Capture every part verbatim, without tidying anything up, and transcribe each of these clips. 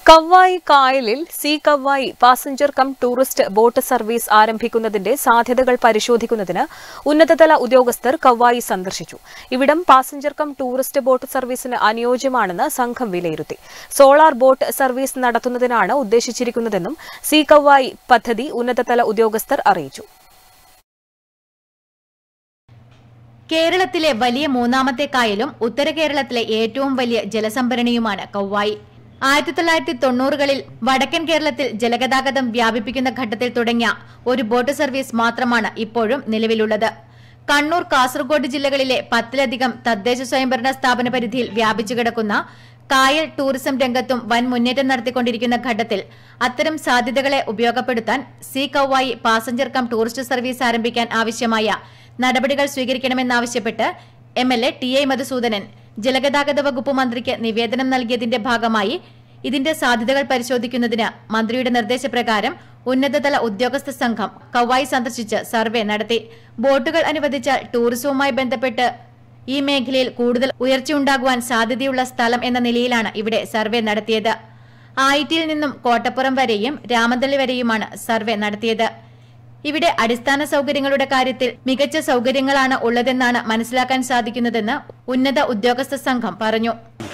കവ്വായി കായലിൽ sea Kavvayi passenger cum tourist boat service ആരംഭിക്കുന്നതിന്റെ സാധ്യതകൾ പരിശോധിക്കുന്നതിന് ഉന്നതതല ഉദ്യോഗസ്ഥർ കവ്വായി സന്ദർശിച്ചു. ഇവിടം പാസഞ്ചർ കം ടൂറിസ്റ്റ് ബോട്ട് സർവീസിന് അനുയോജ്യമാണെന്ന് സംഘം വിലയിരുത്തി. സോളാർ ബോട്ട് സർവീസ് നടത്തുന്നതിനാണ് ഉദ്ദേശിച്ചിരിക്കുന്നതെന്നും സി കവ്വായി പദ്ധതി ഉന്നതതല ഉദ്യോഗസ്ഥർ അറിയിച്ചു. കേരളത്തിലെ വലിയ മൂന്നാമത്തെ കായലും ഉത്തര കേരളത്തിലെ ഏറ്റവും വലിയ ജലസംഭരണിയുമാണ് കവ്വായി. ആയിരത്തി തൊള്ളായിരത്തി തൊണ്ണൂറുകളിൽ വടക്കൻ കേരളത്തിൽ ജലഗതാഗതം വ്യാപിപ്പിക്കുന്ന ഘട്ടത്തിൽ തുടങ്ങിയ ഒരു ബോട്ട് സർവീസ് മാത്രമാണ് ഇപ്പോഴും നിലവിലുള്ളത്. കണ്ണൂർ, കാസർഗോഡ് ജില്ലകളിലെ പത്തിലധികം തദ്ദേശ സ്വയംഭരണ സ്ഥാപന പരിധിയിൽ വ്യാപിച്ചു കിടക്കുന്ന കായൽ ടൂറിസം രംഗത്തും വൻ മുന്നേറ്റം നടത്തിക്കൊണ്ടിരിക്കുന്ന ഘട്ടത്തിൽ അത്തരം സാധ്യതകളെ ഉപയോഗപ്പെടുത്താൻ sea Kavvayi passenger cum tourist service ആരംഭിക്കാൻ ആവശ്യമായ നടപടികൾ സ്വീകരിക്കണമെന്നാവശ്യപ്പെട്ട് M L A T I Madhusoodanan ജലഗതാഗത വകുപ്പ് മന്ത്രിക്ക് നിവേദനം നൽകിയതിന്റെ ഭാഗമായി ഇതിന്റെ സാധ്യതകൾ പരിശോധിക്കുന്നതിന് മന്ത്രിയുടെ നിർദ്ദേശപ്രകാരം ഉന്നതതല ഉദ്യോഗസ്ഥ സംഘം കവ്വായി സന്ദർശിച്ച് സർവേ നടത്തി. ബോട്ടുകൾ അനുവദിച്ചാൽ ടൂറിസവുമായി ബന്ധപ്പെട്ട് ഈ മേഖലയിൽ കൂടുതൽ ഉയർച്ചയുണ്ടാകുവാൻ സാധ്യതയുള്ള സ്ഥലം എന്ന നിലയിലാണ് ഇവിടെ സർവേ നടത്തിയത്. ആയിറ്റിയിൽ നിന്നും കോട്ടപ്പുറം വരെയും രാമന്തളി വരെയുമാണ് സർവേ നടത്തിയത്. ഇവിടെ അടിസ്ഥാന സൗകര്യങ്ങളുടെ കാര്യത്തിൽ മികച്ച സൗകര്യങ്ങളാണ് ഉള്ളതെന്നാണ് മനസ്സിലാക്കാൻ സാധിക്കുന്നതെന്ന് ഉന്നത ഉദ്യോഗസ്ഥ സംഘം പറഞ്ഞു.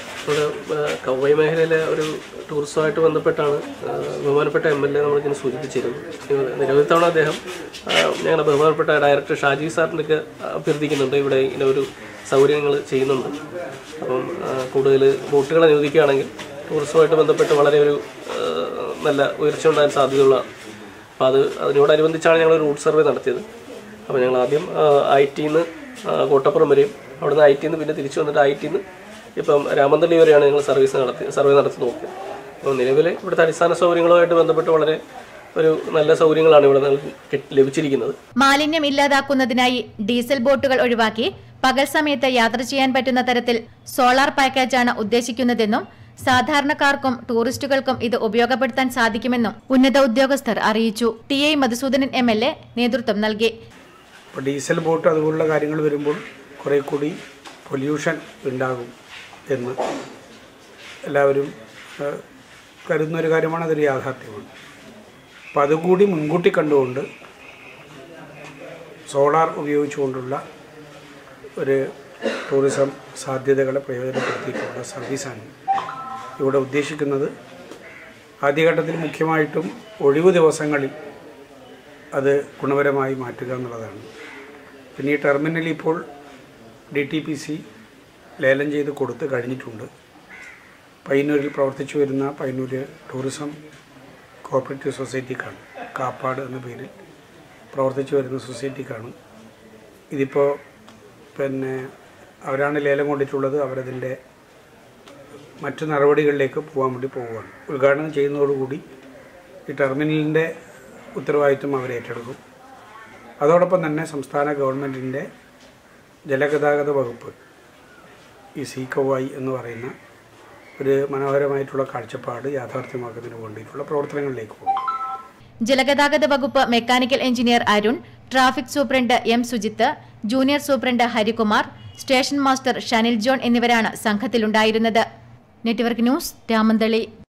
കവ്വായി മേഖലയിലെ ഒരു ടൂറിസവുമായിട്ട് ബന്ധപ്പെട്ടാണ് ബഹുമാനപ്പെട്ട എം എൽ എ നമ്മളിങ്ങനെ സൂചിപ്പിച്ചിരുന്നു. നിരവധി തവണ അദ്ദേഹം ഞങ്ങളുടെ ബഹുമാനപ്പെട്ട ഡയറക്ടർ ഷാജി സാറിനൊക്കെ അഭ്യർത്ഥിക്കുന്നുണ്ട്. ഇവിടെ ഇങ്ങനെ ഒരു സൗകര്യങ്ങൾ ചെയ്യുന്നുണ്ട്. അപ്പം കൂടുതൽ ബോട്ടുകൾ അനുവദിക്കുകയാണെങ്കിൽ ടൂറിസവുമായിട്ട് ബന്ധപ്പെട്ട് വളരെ ഒരു നല്ല ഉയർച്ച ഉണ്ടാകാൻ സാധ്യതയുള്ള. അപ്പോൾ അത് അതിനോടനുബന്ധിച്ചാണ് ഞങ്ങൾ റൂട്ട് സർവേ നടത്തിയത്. അപ്പോൾ ഞങ്ങൾ ആദ്യം ഐ ടിന്ന് കോട്ടപ്പുറം വരെയും അവിടുന്ന് ഐ ടിന്ന് പിന്നെ തിരിച്ചു വന്നിട്ട് ഐ ടിന്ന് ഇപ്പം രാമന്തളി വരെയാണ് ഞങ്ങൾ സർവീസ് നടത്തി സർവേ നടത്തി നോക്കിയത്. അപ്പോൾ നിലവിൽ ഇവിടുത്തെ അടിസ്ഥാന സൗകര്യങ്ങളുമായിട്ട് ബന്ധപ്പെട്ട് വളരെ ഒരു നല്ല സൗകര്യങ്ങളാണ് ഇവിടെ ലഭിച്ചിരിക്കുന്നത്. മാലിന്യം ഇല്ലാതാക്കുന്നതിനായി ഡീസൽ ബോട്ടുകൾ ഒഴിവാക്കി പകൽ സമയത്ത് യാത്ര ചെയ്യാൻ പറ്റുന്ന തരത്തിൽ സോളാർ പാക്കേജാണ് ഉദ്ദേശിക്കുന്നതെന്നും സാധാരണക്കാർക്കും ടൂറിസ്റ്റുകൾക്കും ഇത് ഉപയോഗപ്പെടുത്താൻ സാധിക്കുമെന്നും ഉന്നത ഉദ്യോഗസ്ഥർ അറിയിച്ചു. T I Madhusoodanan M L A നേതൃത്വം നൽകി. ഡീസൽ ബോട്ട് അതുപോലുള്ള കാര്യങ്ങൾ വരുമ്പോൾ കുറെ കൂടി പൊല്യൂഷൻ ഉണ്ടാകും എന്ന് എല്ലാവരും കരുതുന്ന ഒരു കാര്യമാണ്. അതൊരു യാഥാർത്ഥ്യമാണ്. അപ്പം അതുകൂടി മുൻകൂട്ടി കണ്ടുകൊണ്ട് സോളാർ ഉപയോഗിച്ചുകൊണ്ടുള്ള ഒരു ടൂറിസം സാധ്യതകളെ പ്രയോജനപ്പെടുത്തിയിട്ടുള്ള സർവീസാണ് ഇവിടെ ഉദ്ദേശിക്കുന്നത്. ആദ്യഘട്ടത്തിൽ മുഖ്യമായിട്ടും ഒഴിവു ദിവസങ്ങളിൽ അത് ഗുണപരമായി മാറ്റുക എന്നുള്ളതാണ്. പിന്നെ ഈ ടെർമിനൽ ഇപ്പോൾ ഡി ടി പി സി ലേലം ചെയ്ത് കൊടുത്ത് കഴിഞ്ഞിട്ടുണ്ട്. പയ്യന്നൂരിൽ പ്രവർത്തിച്ചു വരുന്ന പയ്യന്നൂർ ടൂറിസം കോഓപ്പറേറ്റീവ് സൊസൈറ്റിക്കാണ്, കാപ്പാട് എന്ന പേരിൽ പ്രവർത്തിച്ചു വരുന്ന സൊസൈറ്റിക്കാണ് ഇതിപ്പോൾ. പിന്നെ അവരാണ് ലേലം കൊണ്ടിട്ടുള്ളത്. അവരതിൻ്റെ മറ്റു നടപടികളിലേക്ക് പോകാൻ വേണ്ടി പോവുകയാണ്. ഉദ്ഘാടനം ചെയ്യുന്നതോടുകൂടി ഈ ടെർമിനലിൻ്റെ ഉത്തരവാദിത്വം അവർ ഏറ്റെടുക്കും. അതോടൊപ്പം തന്നെ സംസ്ഥാന ഗവൺമെൻറ്റിൻ്റെ ജലഗതാഗത വകുപ്പ് ഈ സി കവ്വായി എന്ന് പറയുന്ന ഒരു മനോഹരമായിട്ടുള്ള കാഴ്ചപ്പാട് യാഥാർത്ഥ്യമാക്കുന്നതിന് വേണ്ടിയിട്ടുള്ള പ്രവർത്തനങ്ങളിലേക്ക് പോകും. ജലഗതാഗത വകുപ്പ് mechanical engineer Arun, traffic superintendent M Sujith, junior superintendent Harikumar, station master Shanil John എന്നിവരാണ് സംഘത്തിലുണ്ടായിരുന്നത്. Network news, Ramanthali.